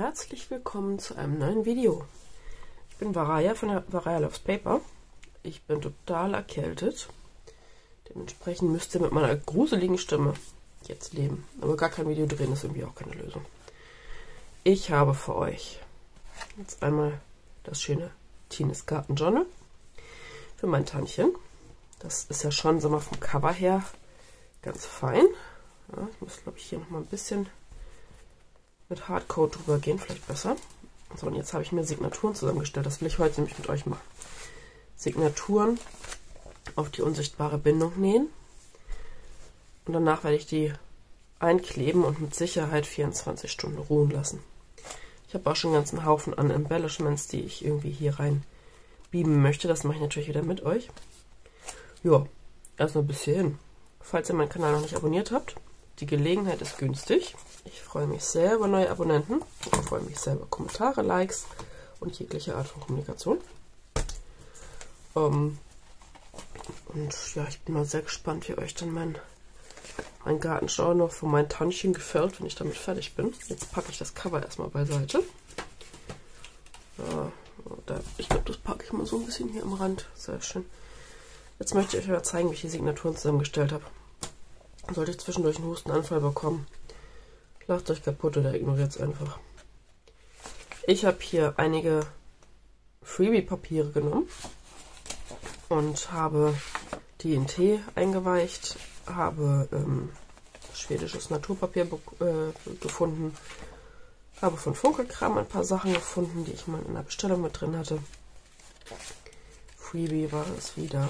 Herzlich willkommen zu einem neuen Video. Ich bin Varaya von der Varaya Loves Paper. Ich bin total erkältet. Dementsprechend müsst ihr mit meiner gruseligen Stimme jetzt leben. Aber gar kein Video drehen ist irgendwie auch keine Lösung. Ich habe für euch jetzt einmal das schöne Tines Garten Journal für mein Tantchen. Das ist ja schon, sagen wir mal, vom Cover her ganz fein. Ja, ich muss, glaube ich, hier noch mal ein bisschen mit Hardcoat drüber gehen, vielleicht besser. So, und jetzt habe ich mir Signaturen zusammengestellt. Das will ich heute nämlich mit euch machen. Signaturen auf die unsichtbare Bindung nähen. Und danach werde ich die einkleben und mit Sicherheit 24 Stunden ruhen lassen. Ich habe auch schon einen ganzen Haufen an Embellishments, die ich irgendwie hier rein beamen möchte. Das mache ich natürlich wieder mit euch. Ja, erstmal bis hierhin. Falls ihr meinen Kanal noch nicht abonniert habt, die Gelegenheit ist günstig. Ich freue mich sehr über neue Abonnenten. Ich freue mich sehr über Kommentare, Likes und jegliche Art von Kommunikation. Und ja, ich bin mal sehr gespannt, wie euch dann mein Gartenschau noch von meinem Tantchen gefällt, wenn ich damit fertig bin. Jetzt packe ich das Cover erstmal beiseite. Ja, ich glaube, das packe ich mal so ein bisschen hier am Rand. Sehr schön. Jetzt möchte ich euch mal zeigen, wie ich die Signaturen zusammengestellt habe. Sollte ich zwischendurch einen Hustenanfall bekommen, lacht euch kaputt oder ignoriert es einfach. Ich habe hier einige Freebie-Papiere genommen und habe die in Tee eingeweicht, habe schwedisches Naturpapier gefunden, habe von Funkelkram ein paar Sachen gefunden, die ich mal in der Bestellung mit drin hatte. Freebie war es wieder,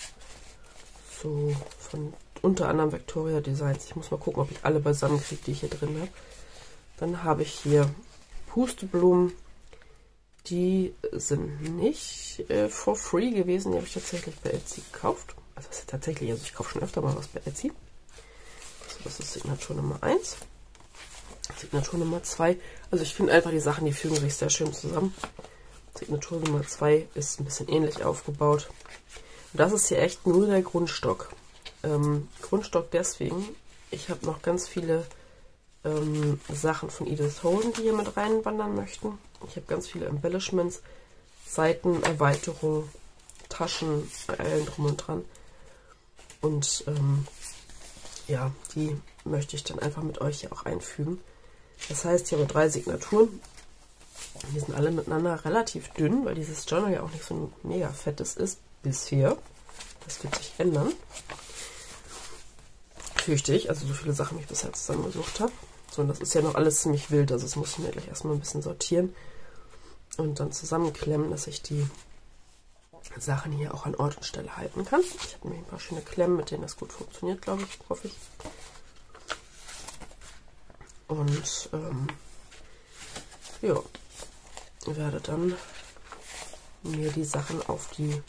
so von unter anderem Victoria Designs. Ich muss mal gucken, ob ich alle beisammen kriege, die ich hier drin habe. Dann habe ich hier Pusteblumen. Die sind nicht for free gewesen. Die habe ich tatsächlich bei Etsy gekauft. Also das ist tatsächlich, also ich kaufe schon öfter mal was bei Etsy. So, das ist Signatur Nummer 1. Signatur Nummer 2. Also ich finde einfach, die Sachen, die fügen sich sehr schön zusammen. Signatur Nummer 2 ist ein bisschen ähnlich aufgebaut. Und das ist hier echt nur der Grundstock. Grundstock deswegen, ich habe noch ganz viele Sachen von Edith Holden, die hier mit reinwandern möchten. Ich habe ganz viele Embellishments, Seiten, Erweiterungen, Taschen, allen drum und dran. Und ja, die möchte ich dann einfach mit euch hier auch einfügen. Das heißt, ich habe 3 Signaturen. Die sind alle miteinander relativ dünn, weil dieses Journal ja auch nicht so ein mega fettes ist bisher. Das wird sich ändern. Fürchte ich, also so viele Sachen, wie ich bisher zusammengesucht habe. So, und das ist ja noch alles ziemlich wild, also das muss ich mir gleich erstmal ein bisschen sortieren und dann zusammenklemmen, dass ich die Sachen hier auch an Ort und Stelle halten kann. Ich habe nämlich ein paar schöne Klemmen, mit denen das gut funktioniert, glaube ich, hoffe ich. Und ja, werde dann mir die Sachen auf die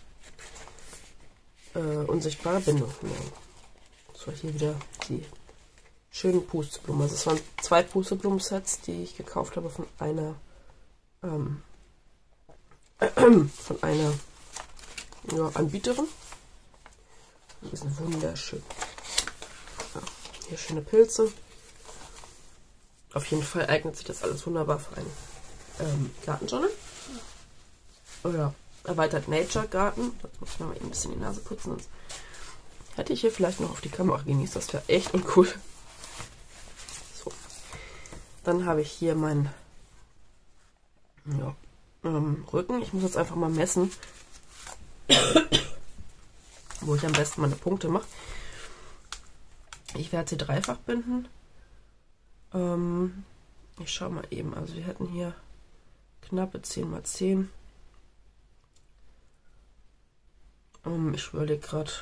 unsichtbare Bindung nähen. So, hier wieder die schönen Pusteblumen. Also es waren 2 Pusteblumen-Sets, die ich gekauft habe von einer ja, Anbieterin. Die sind wunderschön. Ja, hier schöne Pilze. Auf jeden Fall eignet sich das alles wunderbar für einen Gartenjournal. Oder erweitert Nature Garten. Jetzt muss ich mal eben ein bisschen die Nase putzen. Sonst hätte ich hier vielleicht noch auf die Kamera genießt. Das wäre echt uncool. So. Dann habe ich hier meinen Rücken. Ich muss jetzt einfach mal messen, wo ich am besten meine Punkte mache. Ich werde sie dreifach binden. Ich schaue mal eben. Also wir hätten hier knappe 10 x 10. Ich überlege gerade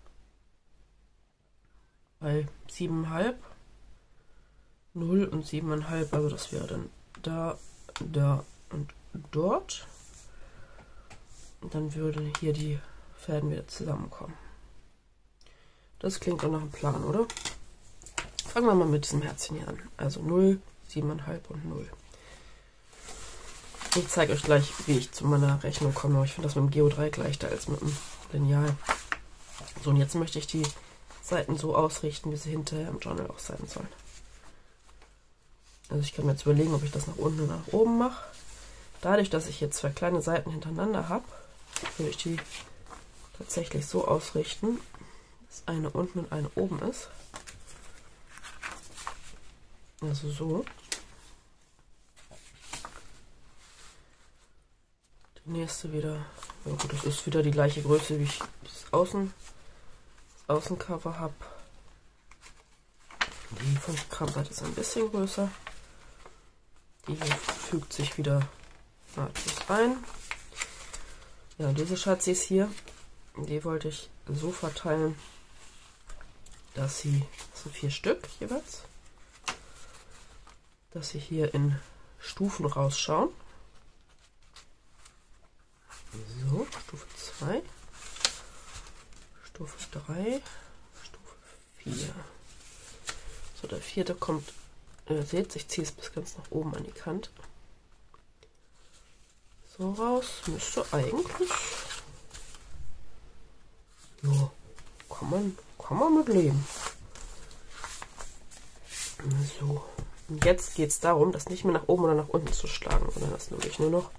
bei 7,5, 0 und 7,5, also das wäre dann da, da und dort. Und dann würden hier die Fäden wieder zusammenkommen. Das klingt doch nach einem Plan, oder? Fangen wir mal mit diesem Herzchen hier an. Also 0, 7,5 und 0. Ich zeige euch gleich, wie ich zu meiner Rechnung komme. Aber ich finde das mit dem Geodreieck leichter als mit dem Lineal. So, und jetzt möchte ich die Seiten so ausrichten, wie sie hinterher im Journal auch sein sollen. Also ich kann mir jetzt überlegen, ob ich das nach unten oder nach oben mache. Dadurch, dass ich hier zwei kleine Seiten hintereinander habe, würde ich die tatsächlich so ausrichten, dass eine unten und eine oben ist. Also so. Die nächste wieder, ja gut, das ist wieder die gleiche Größe, wie ich das Außencover habe. Die 5 Gramm Seite ist ein bisschen größer. Die hier fügt sich wieder nahtlos ein. Ja, und diese Schatzis hier, die wollte ich so verteilen, dass sie, das sind 4 Stück jeweils, dass sie hier in Stufen rausschauen. So, Stufe 2, Stufe 3, Stufe 4. So, der 4. kommt, ihr seht, ich ziehe es bis ganz nach oben an die Kante. So raus, müsste eigentlich, ja, kann man mit leben. So, und jetzt geht es darum, das nicht mehr nach oben oder nach unten zu schlagen, sondern das nämlich nur noch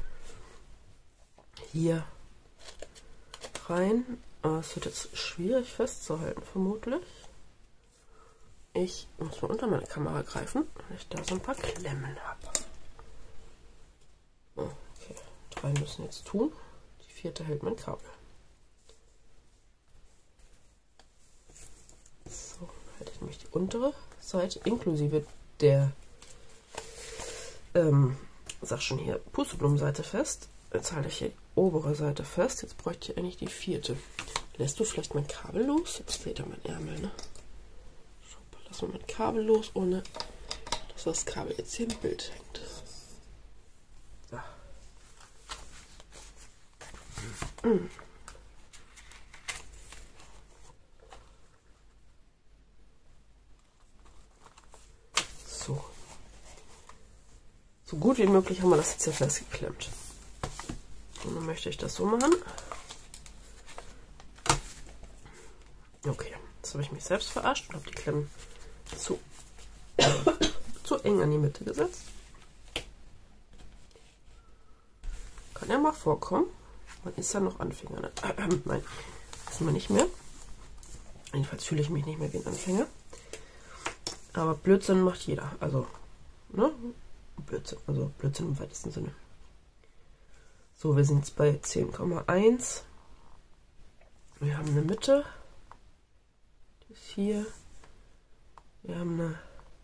hier rein. Es wird jetzt schwierig festzuhalten, vermutlich. Ich muss mal unter meine Kamera greifen, weil ich da so ein paar Klemmen habe. Okay, 3 müssen jetzt tun. Die 4. hält mein Kabel. So, halte ich nämlich die untere Seite inklusive der, sag schon hier, Pusteblumenseite fest. Jetzt halte ich hier die obere Seite fest. Jetzt bräuchte ich eigentlich die 4. Lässt du vielleicht mein Kabel los? Jetzt seht ihr mein Ärmel, ne? Lass mal mein Kabel los, ohne dass das Kabel jetzt hier im Bild hängt. So. So gut wie möglich haben wir das jetzt hier festgeklemmt. Und dann möchte ich das so machen. Okay, jetzt habe ich mich selbst verarscht und habe die Klemmen zu eng an die Mitte gesetzt. Kann ja mal vorkommen. Man ist ja noch Anfänger. Ne? Nein, das ist man nicht mehr. Jedenfalls fühle ich mich nicht mehr wie ein Anfänger. Aber Blödsinn macht jeder. Also, ne? Blödsinn. Also Blödsinn im weitesten Sinne. So, wir sind jetzt bei 10,1. Wir haben eine Mitte. Die ist hier. Wir haben eine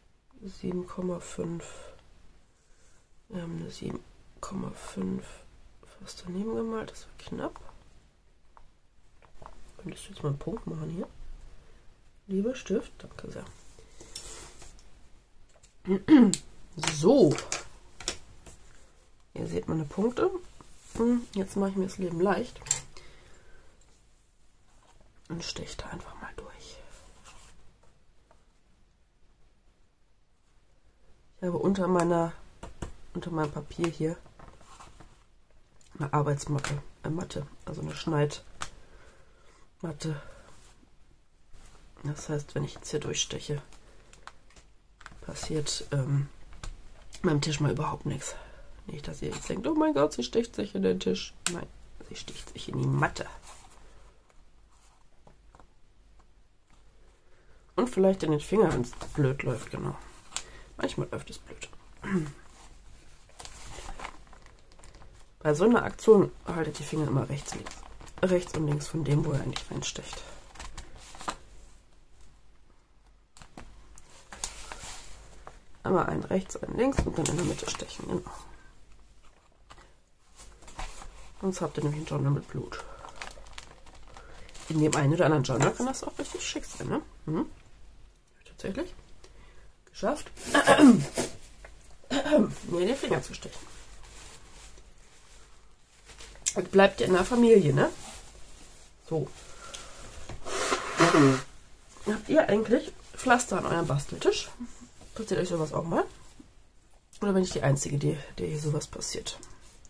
7,5. Wir haben eine 7,5 fast daneben gemalt. Das war knapp. Könntest du jetzt mal einen Punkt machen hier? Lieber Stift, danke sehr. So. Hier seht meine Punkte. Jetzt mache ich mir das Leben leicht. Und steche da einfach mal durch. Ich habe unter meinem Papier hier eine Arbeitsmatte, also eine Schneidmatte. Das heißt, wenn ich jetzt hier durchsteche, passiert meinem Tisch mal überhaupt nichts. Nicht, dass ihr jetzt denkt, oh mein Gott, sie sticht sich in den Tisch. Nein, sie sticht sich in die Matte. Und vielleicht in den Finger, wenn es blöd läuft, genau. Manchmal läuft es blöd. Bei so einer Aktion haltet die Finger immer rechts und links von dem, wo er eigentlich reinstecht. Einmal einen rechts, einen links und dann in der Mitte stechen. Genau. Sonst habt ihr nämlich einen Journal mit Blut. In dem einen oder anderen Journal kann das auch richtig schick sein, ne? Tatsächlich. Geschafft. Mir in den Finger zu stechen. Und bleibt ihr in der Familie, ne? So. Habt ihr eigentlich Pflaster an eurem Basteltisch? Passiert euch sowas auch mal? Oder bin ich die Einzige, der hier sowas passiert?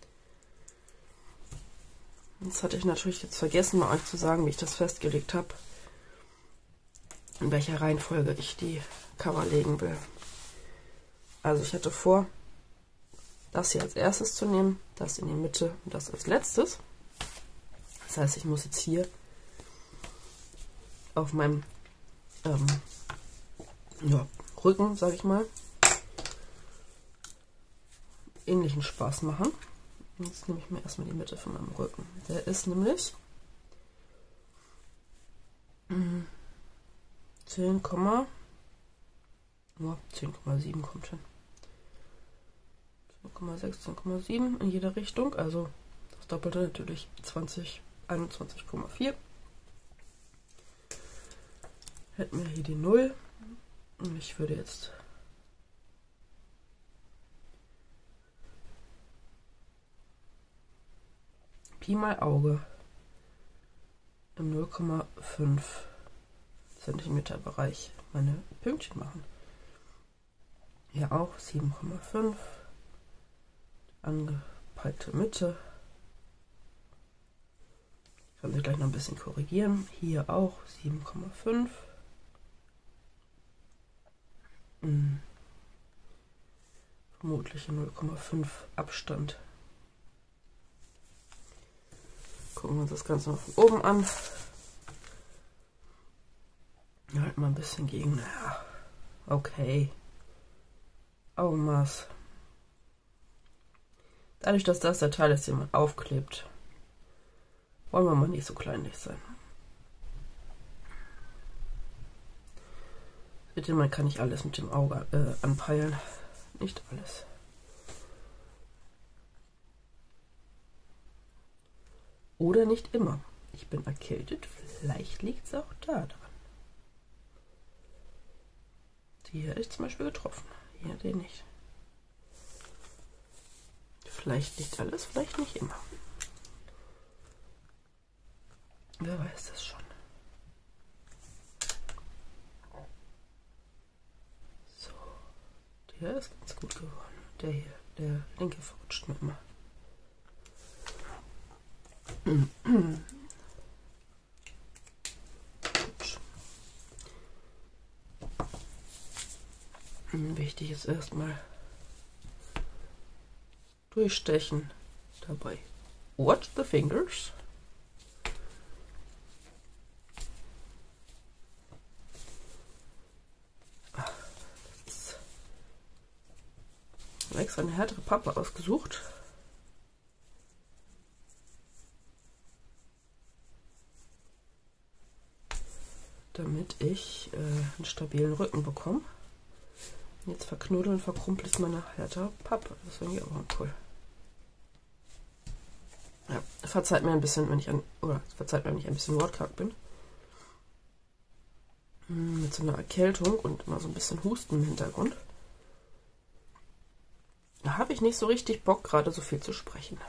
Jetzt hatte ich natürlich jetzt vergessen, mal euch zu sagen, wie ich das festgelegt habe. In welcher Reihenfolge ich die Cover legen will. Also ich hatte vor, das hier als erstes zu nehmen, das in die Mitte und das als letztes. Das heißt, ich muss jetzt hier auf meinem Rücken, sage ich mal, ähnlichen Spaß machen. Jetzt nehme ich mir erstmal die Mitte von meinem Rücken. Der ist nämlich 10,7 kommt hin. 10,6, 10,7 in jede Richtung, also das Doppelte natürlich 21,4. Hätten wir hier die 0 und ich würde jetzt Pi mal Auge im 0,5 cm Bereich meine Pünktchen machen. Hier auch 7,5, angepeilte Mitte. Ich kann sie gleich noch ein bisschen korrigieren. Hier auch 7,5. Vermutlich 0,5 Abstand. Gucken wir uns das Ganze mal von oben an. Halt mal ein bisschen gegen. Ja, okay. Augenmaß. Dadurch, dass das der Teil ist, den man aufklebt, wollen wir mal nicht so kleinlich sein. Seht ihr, man kann nicht alles mit dem Auge anpeilen. Nicht alles. Oder nicht immer. Ich bin erkältet. Vielleicht liegt es auch da dran. Die hier ist zum Beispiel getroffen. Hier den nicht. Vielleicht nicht alles, vielleicht nicht immer. Wer weiß das schon. So. Der ist ganz gut geworden. Der hier, der linke verrutscht mir immer. Wichtig ist erstmal durchstechen. Dabei watch the fingers. Ich habe extra eine härtere Pappe ausgesucht. Damit ich einen stabilen Rücken bekomme. Jetzt verknuddel und verkrumpel ich meine härtere Pappe. Das ist irgendwie auch cool. Ja, verzeiht mir ein bisschen, wenn ich verzeiht mir, wenn ich ein bisschen wortkarg bin. Mit so einer Erkältung und immer so ein bisschen Husten im Hintergrund. Da habe ich nicht so richtig Bock, gerade so viel zu sprechen.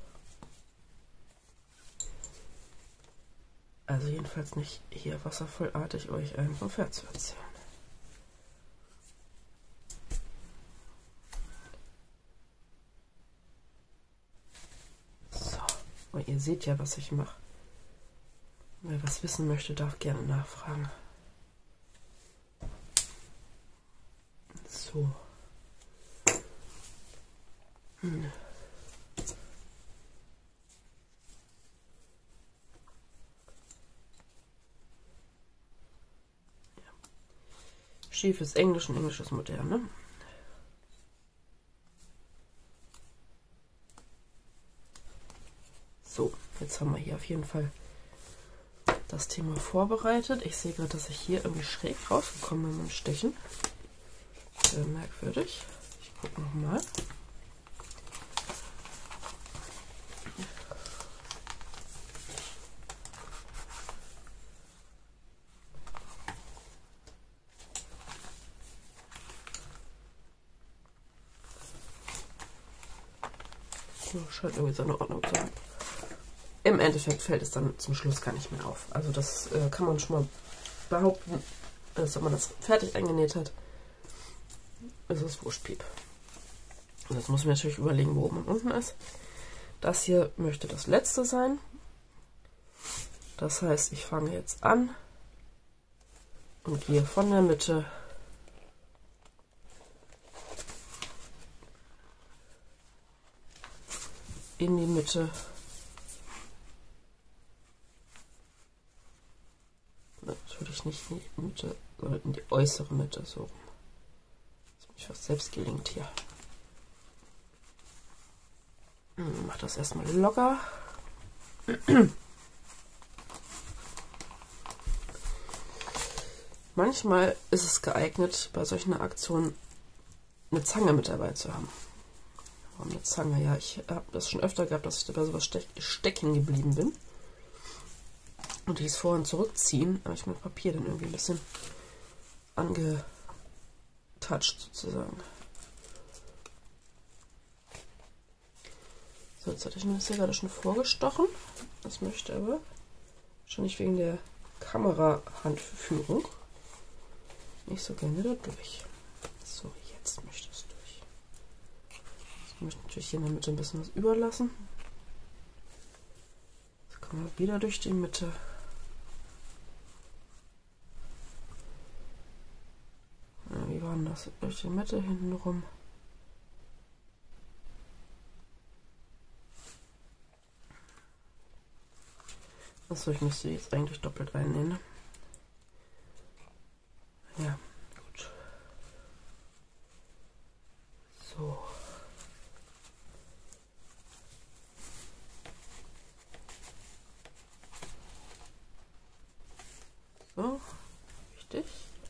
Also jedenfalls nicht hier wasservollartig euch einen vom Pferd zu erzählen. So, und ihr seht ja, was ich mache. Wer was wissen möchte, darf gerne nachfragen. So. Schief ist Englisch und Englisch ist modern, ne? So, jetzt haben wir hier auf jeden Fall das Thema vorbereitet. Ich sehe gerade, dass ich hier irgendwie schräg rausgekommen bin beim Stechen. Sehr merkwürdig. Ich gucke nochmal. Scheint irgendwie seine Ordnung zu haben. Im Endeffekt fällt es dann zum Schluss gar nicht mehr auf. Also das kann man schon mal behaupten, dass wenn man das fertig eingenäht hat, ist es Wurstpiep. Und jetzt muss ich mir natürlich überlegen, wo oben und unten ist. Das hier möchte das letzte sein. Das heißt, ich fange jetzt an und gehe von der Mitte in die Mitte. Natürlich nicht in die Mitte, sondern in die äußere Mitte, so rum. Das ist mich fast selbst gelingt hier. Mach das erstmal locker. Manchmal ist es geeignet, bei solchen Aktionen eine Zange mit dabei zu haben. Warum eine Zange? Ja, ich habe das schon öfter gehabt, dass ich bei sowas stecken geblieben bin. Und dieses Vor- und Zurückziehen habe ich mit Papier dann irgendwie ein bisschen angetoucht sozusagen. So, jetzt hatte ich mir das hier gerade schon vorgestochen. Das möchte aber wahrscheinlich wegen der Kamerahandführung nicht so gerne da durch. So, jetzt möchte es durch. Ich möchte natürlich hier in der Mitte ein bisschen was überlassen. Jetzt kommen wir wieder durch die Mitte. Ja, wie war denn das? Durch die Mitte hinten rum. Achso, ich müsste die jetzt eigentlich doppelt einnähen. Ja, gut. So. So, wichtig.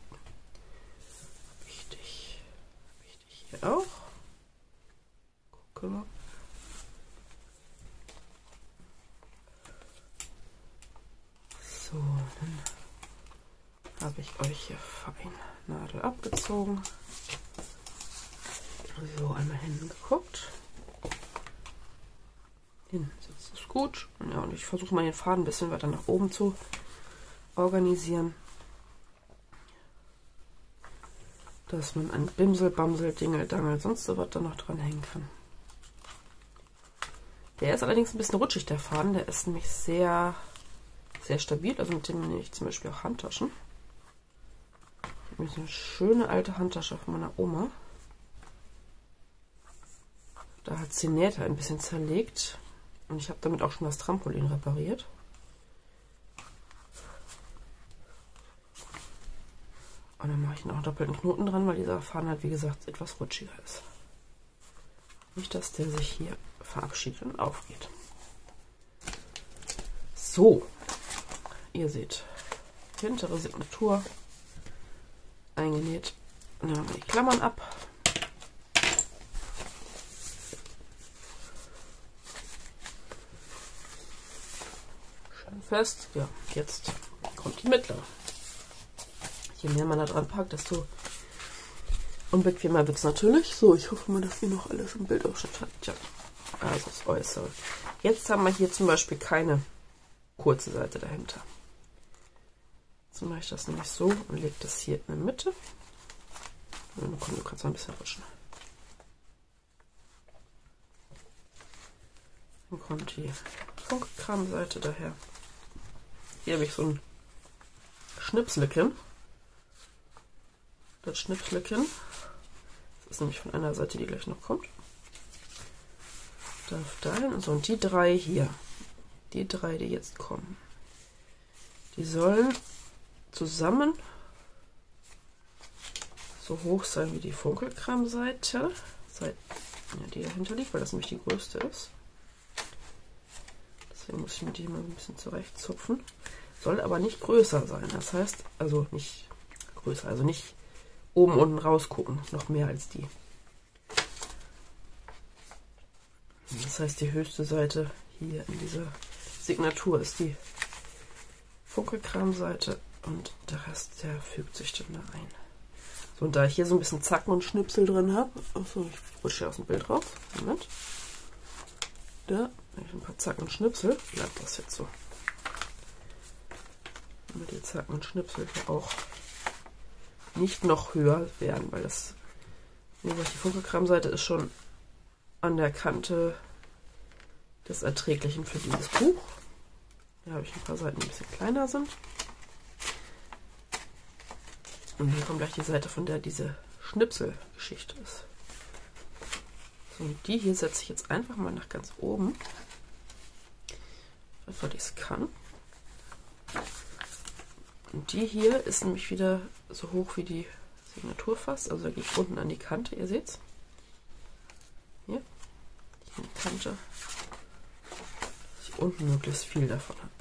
Wichtig. Wichtig hier auch. Gucken wir. So, dann habe ich euch hier fein Nadel abgezogen. So, einmal hinten geguckt. Hinten sitzt es gut. Ja, und ich versuche mal den Faden ein bisschen weiter nach oben zu organisieren, dass man an Bimsel, Bamsel, Dingel, Dangel, sonst so was da noch dran hängen kann. Der ist allerdings ein bisschen rutschig, der Faden. Der ist nämlich sehr stabil. Also mit dem nehme ich zum Beispiel auch Handtaschen. Ich habe so eine schöne alte Handtasche von meiner Oma. Da hat sie die Nähte ein bisschen zerlegt. Und ich habe damit auch schon das Trampolin repariert. Und dann mache ich noch einen doppelten Knoten dran, weil dieser Faden halt, wie gesagt, etwas rutschiger ist. Nicht, dass der sich hier verabschiedet und aufgeht. So, ihr seht, hintere Signatur eingenäht. Nehmen wir die Klammern ab. Schön fest. Ja, jetzt kommt die mittlere. Je mehr man da dran packt, desto unbequemer wird es natürlich. So, ich hoffe mal, dass ihr noch alles im Bildausschnitt habt. Ja, also das Äußere. Jetzt haben wir hier zum Beispiel keine kurze Seite dahinter. Jetzt mache ich das nämlich so und lege das hier in der Mitte. Und komm, du kannst mal ein bisschen rutschen. Dann kommt die Funkkramseite daher. Hier habe ich so ein Schnipselchen. Das Schnipselchen. Das ist nämlich von einer Seite, die gleich noch kommt. Darf dahin. So, und die drei hier. Die drei, die jetzt kommen. Die sollen zusammen so hoch sein wie die Funkelkramseite. Die dahinter liegt, weil das nämlich die größte ist. Deswegen muss ich mir die mal ein bisschen zurechtzupfen. Soll aber nicht größer sein. Das heißt, also nicht größer, also nicht oben unten rausgucken, noch mehr als die. Das heißt, die höchste Seite hier in dieser Signatur ist die Funkelkramseite und der Rest, der fügt sich dann da ein. So, und da ich hier so ein bisschen Zacken und Schnipsel drin habe, achso, ich rutsche aus dem Bild raus. Moment. Da habe ich ein paar Zacken und Schnipsel, bleibt das jetzt so. Damit die Zacken und Schnipsel hier auch nicht noch höher werden, weil das, wie gesagt, die Funkelkramseite ist schon an der Kante des Erträglichen für dieses Buch. Hier habe ich ein paar Seiten, die ein bisschen kleiner sind. Und hier kommt gleich die Seite, von der diese Schnipselgeschichte ist. So, und die hier setze ich jetzt einfach mal nach ganz oben, weil ich es kann. Und die hier ist nämlich wieder so hoch wie die Signatur fast, also da geht unten an die Kante, ihr seht's. Hier, die Kante, dass ich unten möglichst viel davon habe.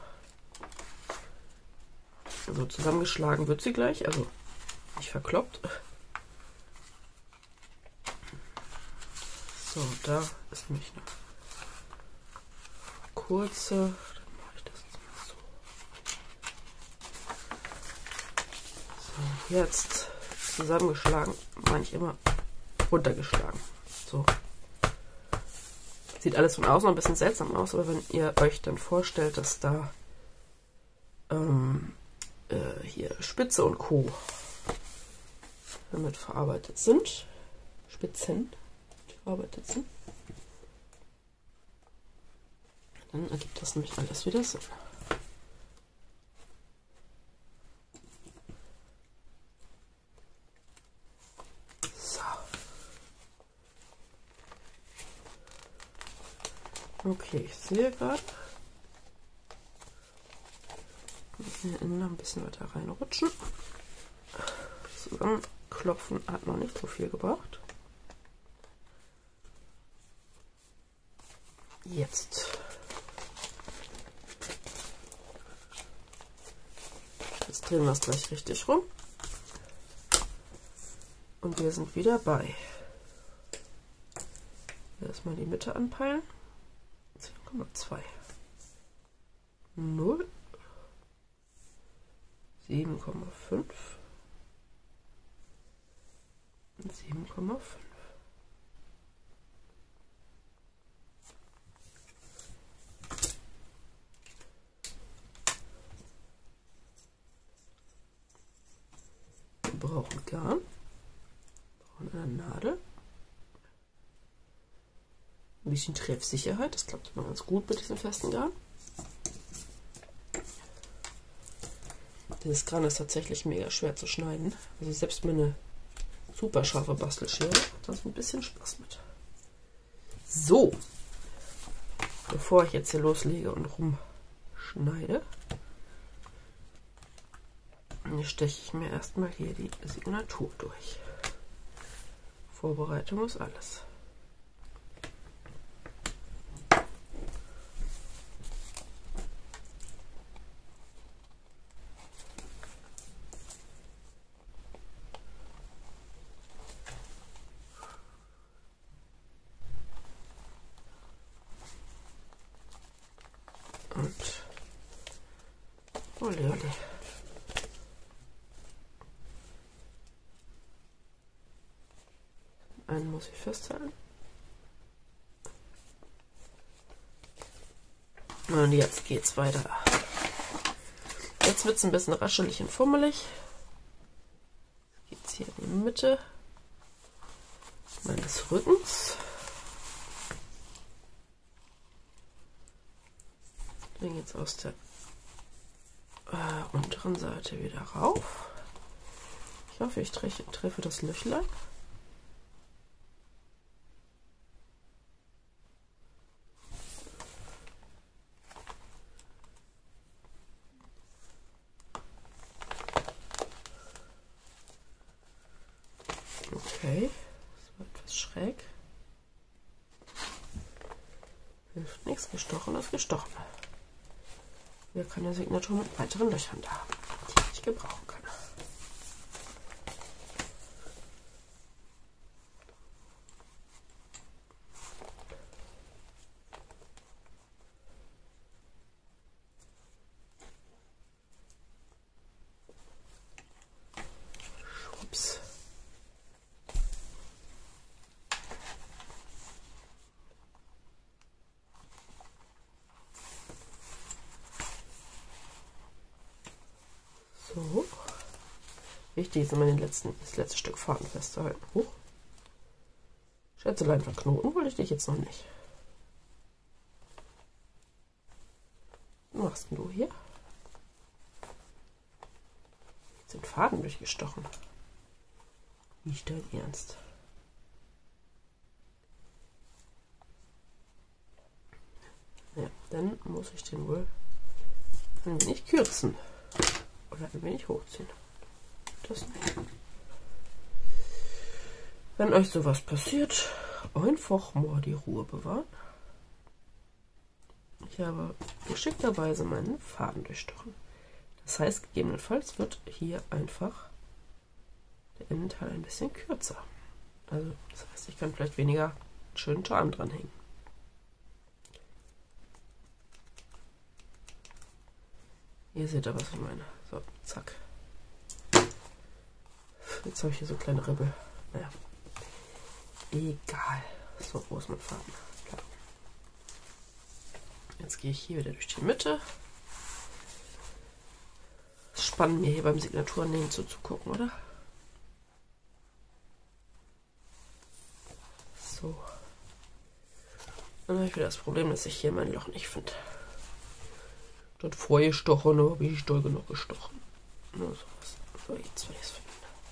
Also zusammengeschlagen wird sie gleich, also nicht verkloppt. So, da ist nämlich eine kurze, dann mache ich das jetzt mal so. So, jetzt zusammengeschlagen, meine ich immer runtergeschlagen. So. Sieht alles von außen ein bisschen seltsam aus, aber wenn ihr euch dann vorstellt, dass da hier Spitze und Co. damit verarbeitet sind, Spitzen verarbeitet sind, dann ergibt das nämlich alles wieder Sinn. So. Okay, ich sehe gerade, hier innen noch ein bisschen weiter reinrutschen. Zusammenklopfen hat noch nicht so viel gebracht. Jetzt. Jetzt drehen wir es gleich richtig rum. Und wir sind wieder bei. Erstmal die Mitte anpeilen. 10,2. 0. 7,5. 7,5. Wir brauchen Garn, brauchen eine Nadel, ein bisschen Treffsicherheit, das klappt immer ganz gut mit diesem festen Garn. Dieses Garn ist tatsächlich mega schwer zu schneiden, also selbst meine super scharfe Bastelschere hat das ein bisschen Spaß mit. So, bevor ich jetzt hier loslege und rumschneide, steche ich mir erstmal hier die Signatur durch. Vorbereitung ist alles. Und ole ole. Einen muss ich festhalten. Und jetzt geht's weiter. Jetzt wird es ein bisschen raschelig und fummelig. Jetzt hier in die Mitte meines Rückens. Dann jetzt aus der unteren Seite wieder rauf. Ich hoffe, ich treffe das Löchlein. Okay, das war etwas schräg. Hilft nichts, gestochen ist gestochen. Hier kann der Signatur mit weiteren Löchern da, die ich gebrauchen kann. Schwupps. So. Wichtig ist immer das letzte Stück Faden festzuhalten. Hoch. Schätzelein verknoten wollte ich dich jetzt noch nicht. Was machst denn du hier? Jetzt sind Faden durchgestochen. Nicht dein Ernst. Ja, dann muss ich den wohl ein wenig kürzen oder ein wenig hochziehen. Das nicht. Wenn euch sowas passiert, einfach mal die Ruhe bewahren. Ich habe geschickterweise meinen Faden durchstochen. Das heißt, gegebenenfalls wird hier einfach der Innenteil ein bisschen kürzer. Also, das heißt, ich kann vielleicht weniger einen schönen Charme dranhängen. Ihr seht ja, was ich meine. So, zack. Jetzt habe ich hier so kleine Ribbel. Naja. Egal. So, wo ist mein Faden? Klar. Jetzt gehe ich hier wieder durch die Mitte. Spannend, mir hier beim Signaturnähen zuzugucken, oder? So. Dann habe ich wieder das Problem, dass ich hier mein Loch nicht finde. Dort vorgestochen, aber habe ich doll genug gestochen. Nur sowas. So, jetzt will ich es finden.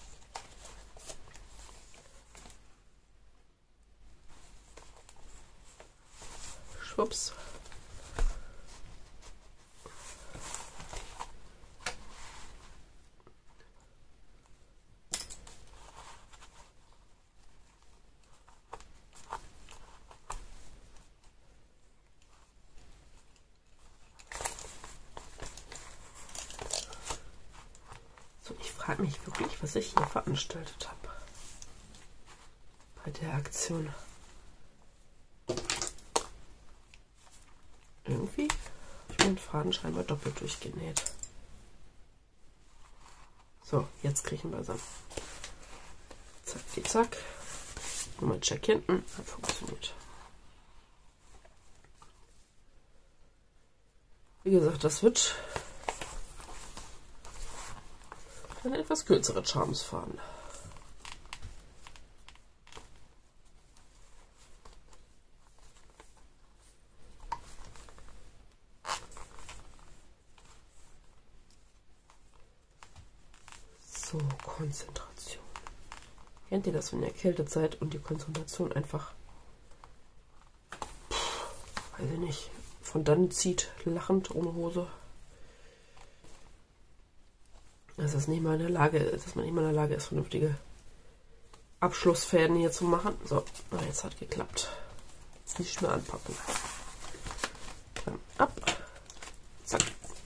Schwupps. Ich frage mich wirklich, was ich hier veranstaltet habe bei der Aktion. Irgendwie habe ich meinen Faden scheinbar doppelt durchgenäht. So, jetzt kriege ich ihn beisammen. Zack, die zack. Nochmal Check hinten. Hat funktioniert. Wie gesagt, das wird ein etwas kürzerer Charmsfaden. So, Konzentration. Kennt ihr das, wenn ihr erkältet seid und die Konzentration einfach, weiß ich nicht, von dann zieht, lachend, ohne Hose? Dass man nicht mal in der Lage ist, vernünftige Abschlussfäden hier zu machen. So, jetzt hat geklappt. Jetzt nicht mehr anpacken. Dann ab. Zack.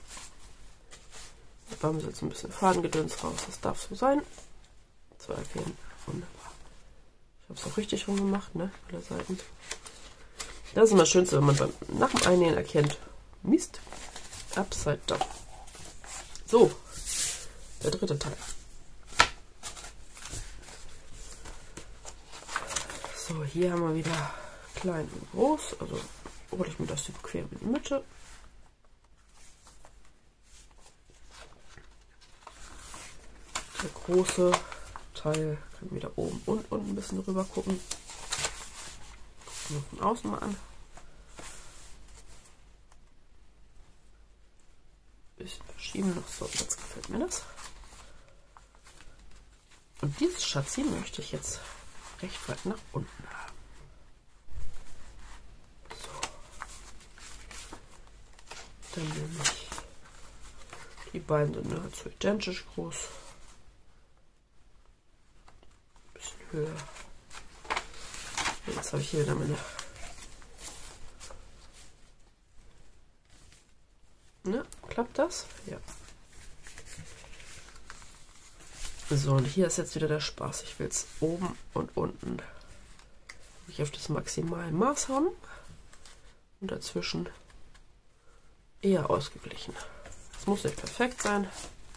Da haben wir jetzt ein bisschen Fadengedöns raus. Das darf so sein. 2 Fäden. Wunderbar. Ich habe es auch richtig rum gemacht, ne? Alle Seiten. Das ist immer das Schönste, wenn man dann nach dem Einnähen erkennt. Mist. Upside down. So. Der dritte Teil. So, hier haben wir wieder klein und groß. Also hole ich mir das hier bequem in die Mitte. Der große Teil kann wieder oben und unten ein bisschen rüber gucken. Gucken wir von außen mal an. Bisschen verschieben noch so, jetzt gefällt mir das. Und dieses Schatzi möchte ich jetzt recht weit nach unten haben. So. Dann nehme ich, die beiden sind nahezu identisch groß. Ein bisschen höher. Jetzt habe ich hier wieder meine. Ne, klappt das? Ja. So, und hier ist jetzt wieder der Spaß. Ich will es oben und unten nicht auf das maximale Maß haben und dazwischen eher ausgeglichen. Es muss nicht perfekt sein.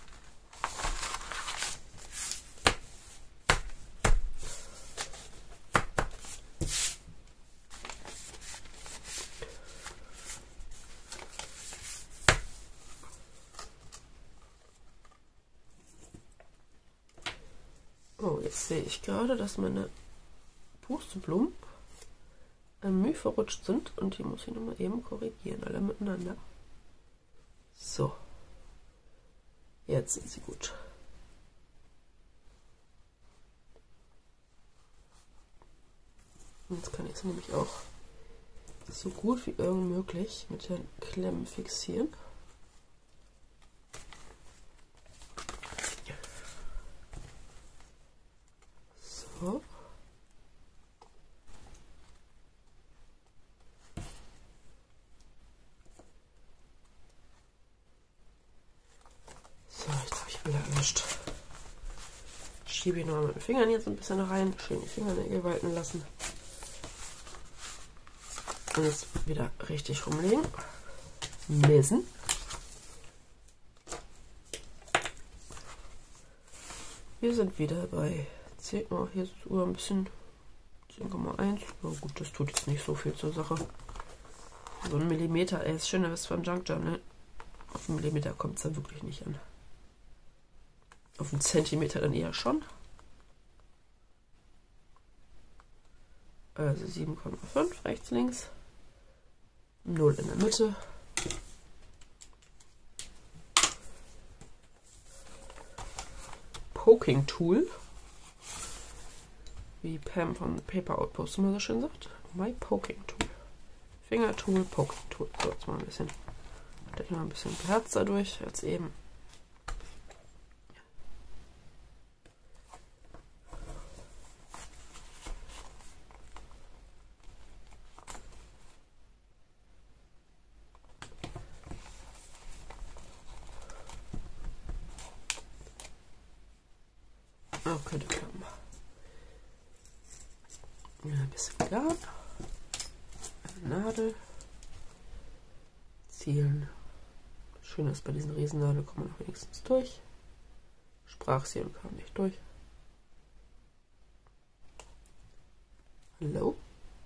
Oh, jetzt sehe ich gerade, dass meine Pusteblumen am Mühe verrutscht sind und die muss ich nochmal eben korrigieren, alle miteinander. So, jetzt sind sie gut. Jetzt kann ich es nämlich auch so gut wie irgend möglich mit den Klemmen fixieren. So. So, jetzt habe ich wieder erwischt. Schiebe ich nochmal mit den Fingern jetzt ein bisschen rein, schön die Fingernägel walten lassen. Und jetzt wieder richtig rumlegen. Messen. Wir sind wieder bei 10 Uhr. Hier ist die Uhr ein bisschen 10,1. Na gut, das tut jetzt nicht so viel zur Sache. So ein Millimeter, ey, ist schön, ihr wisst beim Junk Journal. Auf einen Millimeter kommt es dann wirklich nicht an. Auf einen Zentimeter dann eher schon. Also 7,5 rechts, links. 0 in der Mitte. Poking Tool. Wie Pam von Paper Outpost immer so schön sagt. My Poking Tool. Finger Tool, Poking Tool. So, jetzt mal ein bisschen. Gleich mal ein bisschen Platz dadurch, als eben. Auch könnte klappen. Ja, ein bisschen Garn. Eine Nadel. Zielen. Schön ist, bei diesen Riesennadeln kommt man auch wenigstens durch. Sprachzielen kam nicht durch. Hallo?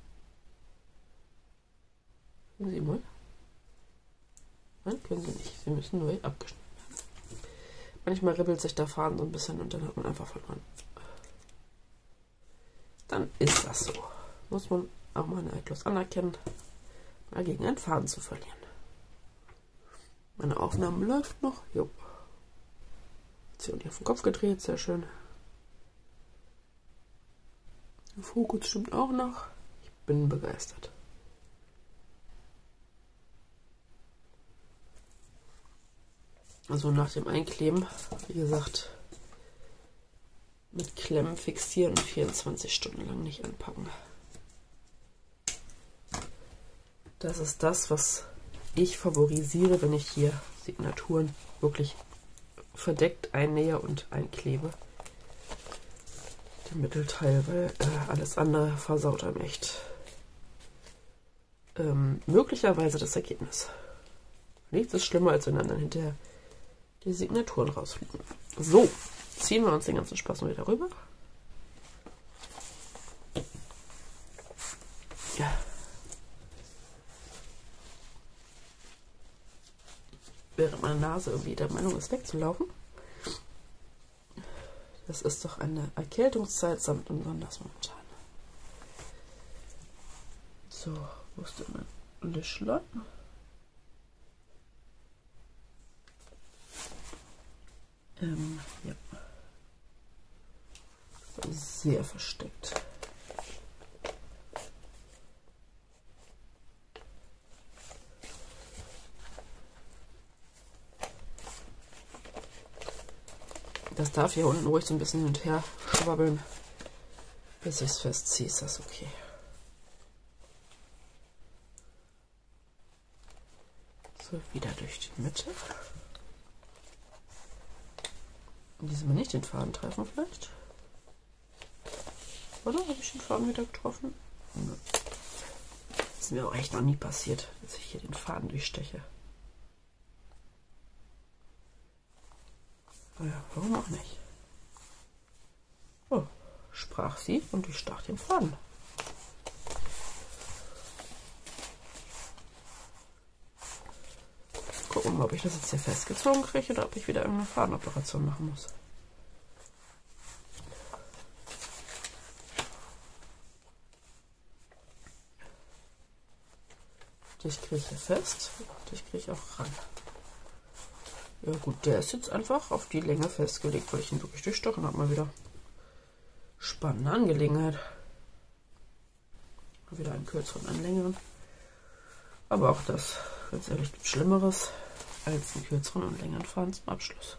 Können Sie mal? Nein, können Sie nicht. Sie müssen neu abgeschnitten werden. Manchmal ribbelt sich der Faden so ein bisschen und dann hat man einfach verloren. Dann ist das so. Muss man auch mal neidlos anerkennen, mal gegen einen Faden zu verlieren. Meine Aufnahme läuft noch. Jo. Jetzt hier auf den Kopf gedreht, sehr schön. Der Fokus stimmt auch noch. Ich bin begeistert. Also nach dem Einkleben, wie gesagt, mit Klemmen fixieren und 24 Stunden lang nicht anpacken. Das ist das, was ich favorisiere, wenn ich hier Signaturen wirklich verdeckt einnähe und einklebe. Den Mittelteil, weil alles andere versaut einem echt möglicherweise das Ergebnis. Nichts ist schlimmer, als wenn dann hinterher die Signaturen rausfliegen. So, ziehen wir uns den ganzen Spaß mal wieder rüber. Ja. Während meine Nase irgendwie der Meinung ist, wegzulaufen. Das ist doch eine Erkältungszeit samt und sonders momentan. So, wo ist denn mein Lischlein? Ja. Sehr versteckt. Das darf hier unten ruhig so ein bisschen hin und her schwabbeln, bis ich es festziehe, ist das okay. So, wieder durch die Mitte. Und diesmal nicht den Faden treffen vielleicht. Oder habe ich den Faden wieder getroffen? Nö. Das ist mir auch echt noch nie passiert, dass ich hier den Faden durchsteche. Ja, warum auch nicht? Oh, sprach sie und ich stach den Faden. Gucken wir mal, ob ich das jetzt hier festgezogen kriege oder ob ich wieder irgendeine Fadenoperation machen muss. Dich kriege ich hier fest, dich kriege ich auch ran. Ja gut, der ist jetzt einfach auf die Länge festgelegt, weil ich ihn wirklich durchstochen habe. Mal wieder spannende Angelegenheit. Wieder einen kürzeren, einen längeren. Aber auch das, ganz ehrlich, gibt Schlimmeres als einen kürzeren und längeren Faden zum Abschluss.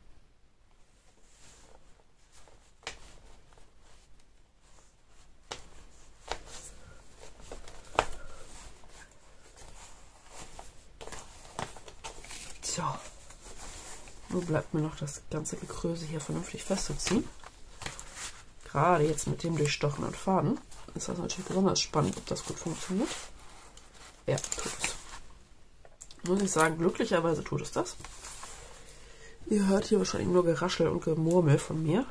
So, nun bleibt mir noch das ganze Gekröse hier vernünftig festzuziehen. Gerade jetzt mit dem durchstochenen Faden ist das natürlich besonders spannend, ob das gut funktioniert. Ja, tut es. Muss ich sagen, glücklicherweise tut es das. Ihr hört hier wahrscheinlich nur Geraschel und Gemurmel von mir.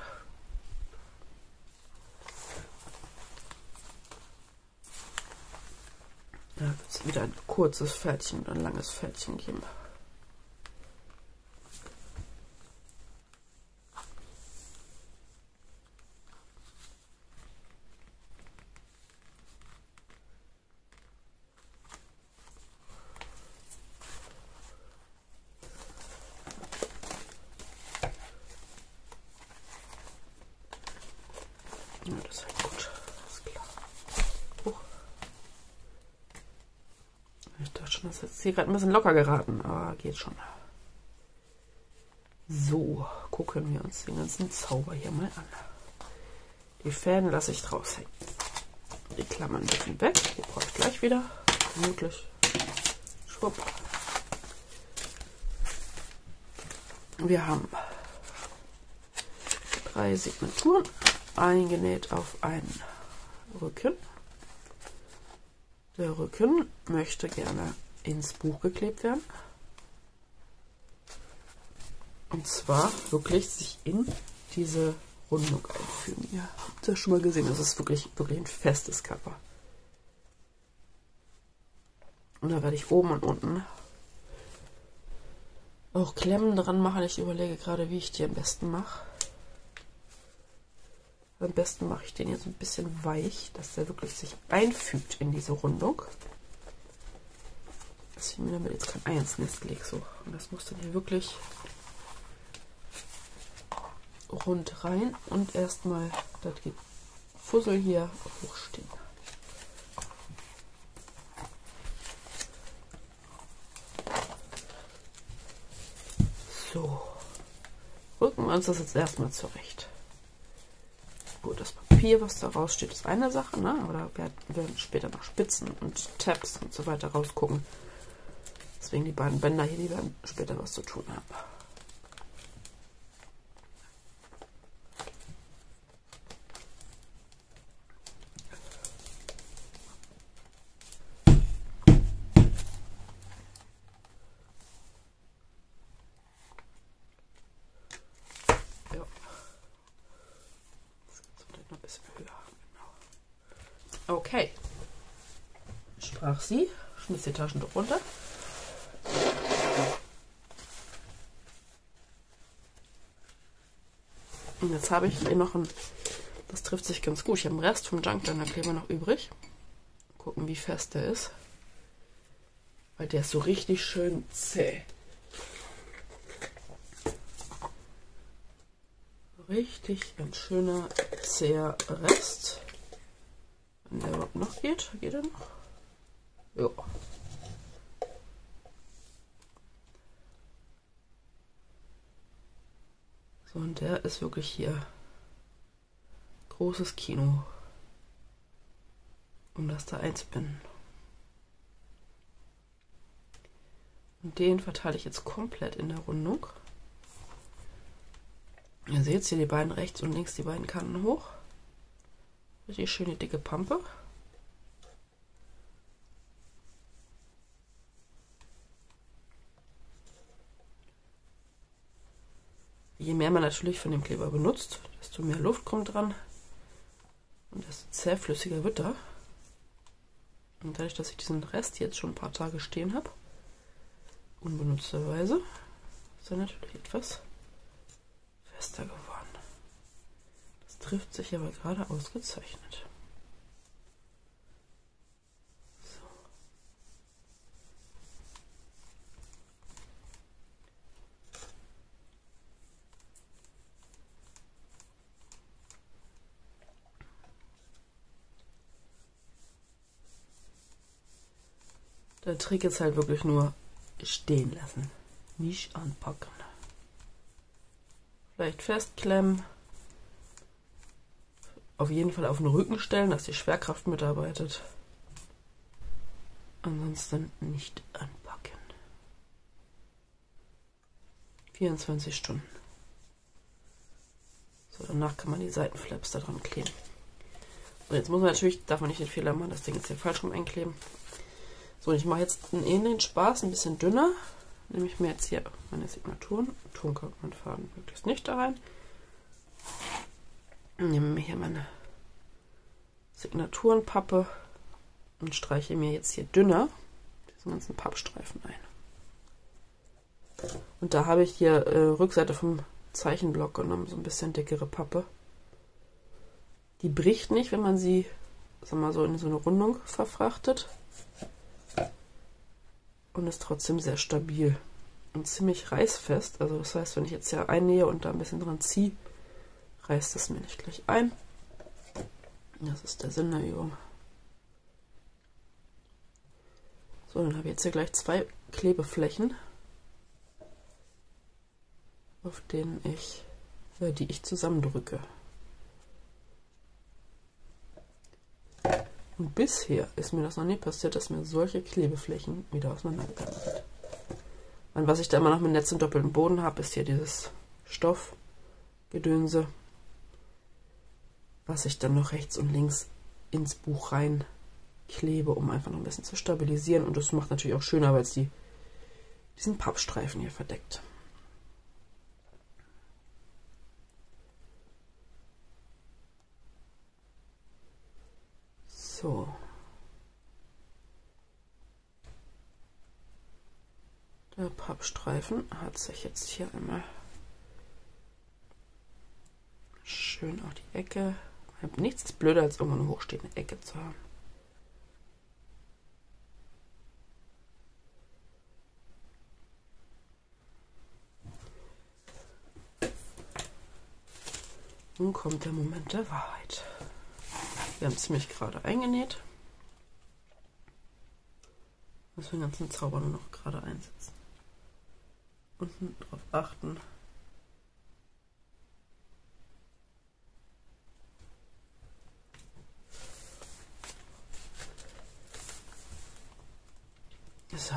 Da wird es wieder ein kurzes Fältchen und ein langes Fältchen geben. Ja, das ist halt gut. Ist klar. Ich dachte schon, das ist jetzt hier gerade ein bisschen locker geraten, aber geht schon. So, gucken wir uns den ganzen Zauber hier mal an. Die Fäden lasse ich draus hängen. Die Klammern dürfen weg. Die brauche ich gleich wieder. Vermutlich. Schwupp. Wir haben 3 Signaturen eingenäht auf einen Rücken. Der Rücken möchte gerne ins Buch geklebt werden. Und zwar wirklich sich in diese Rundung einfügen. Ihr habt das schon mal gesehen, das ist wirklich ein festes Cover. Und da werde ich oben und unten auch Klemmen dran machen. Ich überlege gerade, wie ich die am besten mache. Am besten mache ich den jetzt ein bisschen weich, dass der wirklich sich einfügt in diese Rundung. Dass ich mir damit jetzt kein Ei ins Nest lege. So. Und das muss dann hier wirklich rund rein und erstmal das Fussel hier hochstehen. So, rücken wir uns das jetzt erstmal zurecht. Gut, das Papier, was da raussteht, ist eine Sache, ne? Aber da werden später noch Spitzen und Tabs und so weiter rausgucken. Deswegen die beiden Bänder hier, die werden später was zu tun haben. Okay, sprach sie, schmiss die Taschentuch runter. Und jetzt habe ich hier noch ein, das trifft sich ganz gut. Ich habe den Rest vom Junkliner Kleber noch übrig. Gucken, wie fest der ist. Weil der ist so richtig schön zäh. Richtig ein schöner zäher Rest. Wenn der überhaupt noch geht. Geht er noch? Ja. So, und der ist wirklich hier großes Kino, um das da einzubinden. Und den verteile ich jetzt komplett in der Rundung. Ihr seht hier die beiden rechts und links, die beiden Kanten hoch. Richtig schöne dicke Pampe. Je mehr man natürlich von dem Kleber benutzt, desto mehr Luft kommt dran und desto zähflüssiger wird er. Und dadurch, dass ich diesen Rest jetzt schon ein paar Tage stehen habe, unbenutzterweise, ist er natürlich etwas fester geworden. Das trifft sich aber gerade ausgezeichnet. Der Trick ist halt wirklich nur stehen lassen, nicht anpacken. Vielleicht festklemmen. Auf jeden Fall auf den Rücken stellen, dass die Schwerkraft mitarbeitet. Ansonsten nicht anpacken. 24 Stunden. So, danach kann man die Seitenflaps da dran kleben. Und jetzt muss man natürlich, darf man nicht den Fehler machen, das Ding ist hier falsch rum einkleben. So, und ich mache jetzt den Spaß ein bisschen dünner. Nehme ich mir jetzt hier meine Signaturen, tunke meinen Faden möglichst nicht da rein. Nehme mir hier meine Signaturenpappe und streiche mir jetzt hier dünner diesen ganzen Pappstreifen ein. Und da habe ich hier Rückseite vom Zeichenblock genommen, so ein bisschen dickere Pappe. Die bricht nicht, wenn man sie, sag mal, so in so eine Rundung verfrachtet. Und ist trotzdem sehr stabil und ziemlich reißfest. Also das heißt, wenn ich jetzt hier einnähe und da ein bisschen dran ziehe, reißt es mir nicht gleich ein. Das ist der Sinn der Übung. So, dann habe ich jetzt hier gleich 2 Klebeflächen, auf denen die ich zusammendrücke. Und bisher ist mir das noch nie passiert, dass mir solche Klebeflächen wieder auseinandergegangen sind. Und was ich da immer noch mit Netz und doppeltem Boden habe, ist hier dieses Stoffgedönse, was ich dann noch rechts und links ins Buch rein klebe, um einfach noch ein bisschen zu stabilisieren. Und das macht natürlich auch schöner, weil es diesen Pappstreifen hier verdeckt. So. Der Pappstreifen hat sich jetzt hier einmal schön auf die Ecke. Nichts ist blöder, als irgendwo eine hochstehende Ecke zu haben. Nun kommt der Moment der Wahrheit. Wir haben ziemlich gerade eingenäht. Müssen wir den ganzen Zauber nur noch gerade einsetzen. Unten drauf achten. So.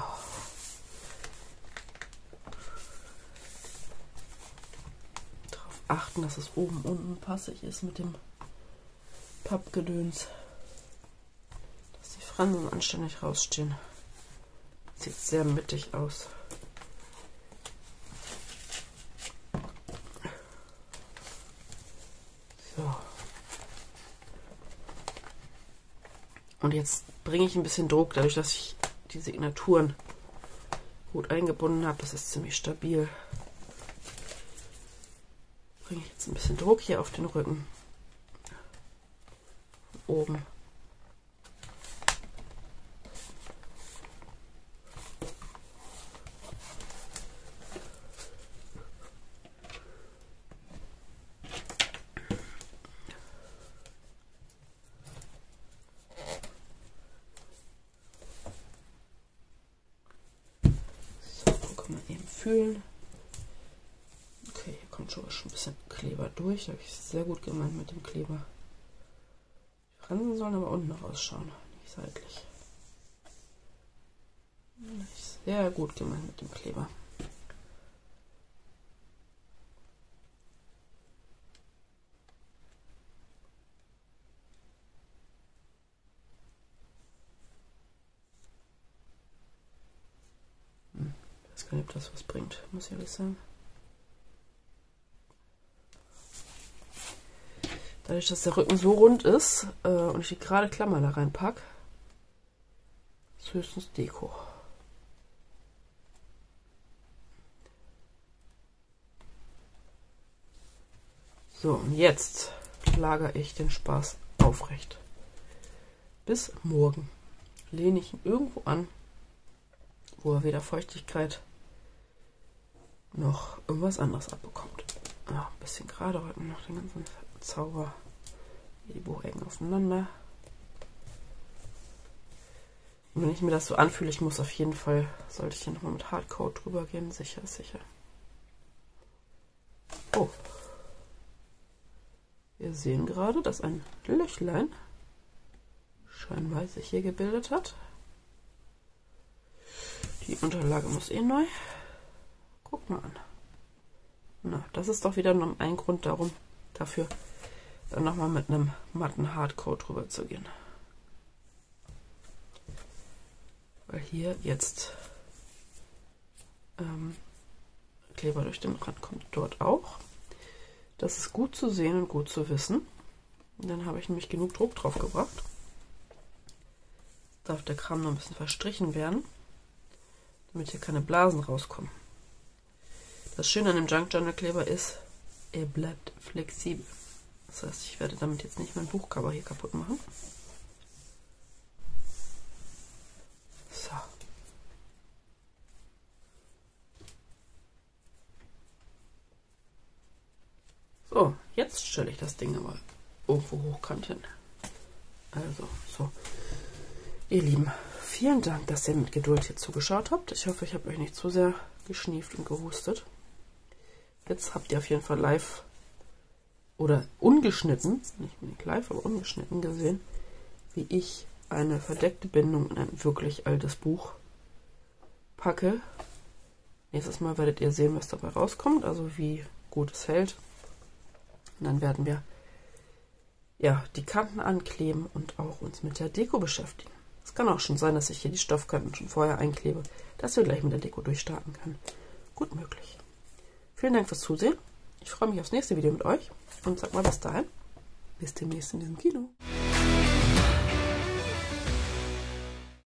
Darauf achten, dass es oben unten passig ist mit dem Pappgedöns. Dass die Fransen anständig rausstehen. Sieht sehr mittig aus. So. Und jetzt bringe ich ein bisschen Druck, dadurch, dass ich die Signaturen gut eingebunden habe. Das ist ziemlich stabil. Bringe ich jetzt ein bisschen Druck hier auf den Rücken. Von oben. Fühlen. Okay, hier kommt schon ein bisschen Kleber durch. Da habe ich sehr gut gemeint mit dem Kleber. Die Fransen sollen aber unten rausschauen, nicht seitlich. Sehr gut gemeint mit dem Kleber. Ich weiß gar nicht, ob das was bringt, muss ich ehrlich sagen. Dadurch, dass der Rücken so rund ist und ich die gerade Klammer da reinpacke, ist höchstens Deko. So, und jetzt lagere ich den Spaß aufrecht. Bis morgen lehne ich ihn irgendwo an, wo er weder Feuchtigkeit noch irgendwas anderes abbekommt. Ja, ein bisschen gerade rücken, noch den ganzen Zauber. Hier die Buchecken aufeinander. Und wenn ich mir das so anfühle, ich muss auf jeden Fall, sollte ich hier nochmal mit Hardcoat drüber gehen, sicher ist sicher. Oh. Wir sehen gerade, dass ein Löchlein scheinbar sich hier gebildet hat. Die Unterlage muss eh neu. Guck mal an. Na, das ist doch wieder nur ein Grund dafür, dann nochmal mit einem matten Hardcoat drüber zu gehen. Weil hier jetzt Kleber durch den Rand kommt, dort auch. Das ist gut zu sehen und gut zu wissen. Und dann habe ich nämlich genug Druck drauf gebracht. Darf der Kram noch ein bisschen verstrichen werden, damit hier keine Blasen rauskommen. Das Schöne an dem Junk Journal Kleber ist, er bleibt flexibel. Das heißt, ich werde damit jetzt nicht mein Buchcover hier kaputt machen. So. So, jetzt stelle ich das Ding aber irgendwo hochkant hin. Also, so. Ihr Lieben, vielen Dank, dass ihr mit Geduld hier zugeschaut habt. Ich hoffe, ich habe euch nicht zu sehr geschnieft und gehustet. Jetzt habt ihr auf jeden Fall live oder ungeschnitten, nicht live, aber ungeschnitten gesehen, wie ich eine verdeckte Bindung in ein wirklich altes Buch packe. Nächstes Mal werdet ihr sehen, was dabei rauskommt, also wie gut es hält. Und dann werden wir ja die Kanten ankleben und auch uns mit der Deko beschäftigen. Es kann auch schon sein, dass ich hier die Stoffkanten schon vorher einklebe, dass wir gleich mit der Deko durchstarten können. Gut möglich. Vielen Dank fürs Zusehen. Ich freue mich aufs nächste Video mit euch und sag mal bis dahin. Bis demnächst in diesem Kino.